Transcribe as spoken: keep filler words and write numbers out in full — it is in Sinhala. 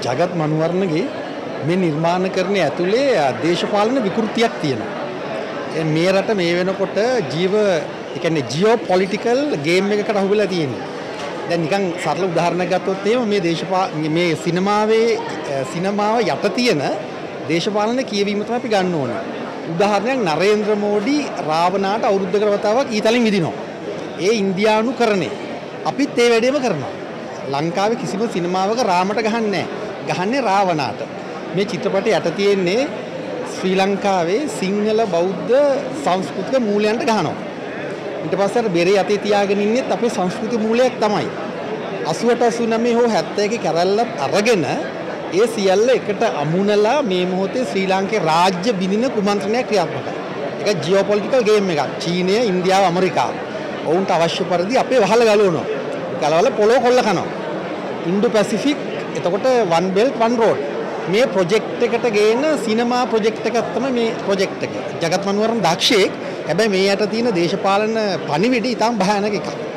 ජගත් මනුවරණගේ මේ නිර්මාණකරණය ඇතුලේ දේශපාලන විකෘතියක් තියෙනවා. මේ රට මේ වෙනකොට ජීව ඒ කියන්නේ ජියෝ පොලිටිකල් ගේම් එකකට අහු වෙලා තියෙනවා. දැන් නිකන් සරල උදාහරණයක් ගත්තොත් එහෙම මේ දේශපා මේ සිනමාවේ සිනමාව යට තියෙන දේශපාලන කියවීම තමයි අපි ගන්න ඕනේ. උදාහරණයක් නරේන්ද්‍ර මෝඩි රාවණාට අවුරුද්දකට වතාවක් ඊතලින් විදිනවා. ඒ ඉන්දියානුකරණේ. අපිත් ඒ වැඩේම කරනවා. ලංකාවේ කිසිම සිනමාවක රාමට ගහන්නේ නැහැ. ගහන්නේ රාවණාට. මේ චිත්‍රපටය යට තියෙන්නේ ශ්‍රී ලංකාවේ සිංහල බෞද්ධ සංස්කෘතික මූලයන්ට ගහනවා. ඊට පස්සේ අර බෙරේ යතේ තියාගෙන ඉන්නෙත් අපේ සංස්කෘතික මූලයක් තමයි. අසූ අට අසූ නවය හෝ හැත්තෑ එකේ කැරැල්ලත් අරගෙන ඒ සියල්ල එකට අමුණලා මේ මොහොතේ ශ්‍රී ලාංකේය රාජ්‍ය බිඳින කුමන්ත්‍රණයක් ක්‍රියාත්මකයි. ඒක ජියෝපොලිටිකල් ගේම් එකක්. චීනය, ඉන්දියාව, ඇමරිකාව. ඔවුන්ට අවශ්‍ය පරිදි අපේ වහල ගලවනවා. ගලවලා පොළොව කොල්ල කනවා. ඉන්ඩෝ පැසිෆික් එතකොට වන් බෙල්ට් වන් රෝඩ්. මේ ප්‍රොජෙක්ට් එකට ගේන සිනමා ප්‍රොජෙක්ට් එකක් තමයි මේ ප්‍රොජෙක්ට් එක. ජගත් මනුවරන් දක්ෂයෙක්. හැබැයි මේ යට තියෙන දේශපාලන පණිවිඩය ඉතාම භයානක එකක්.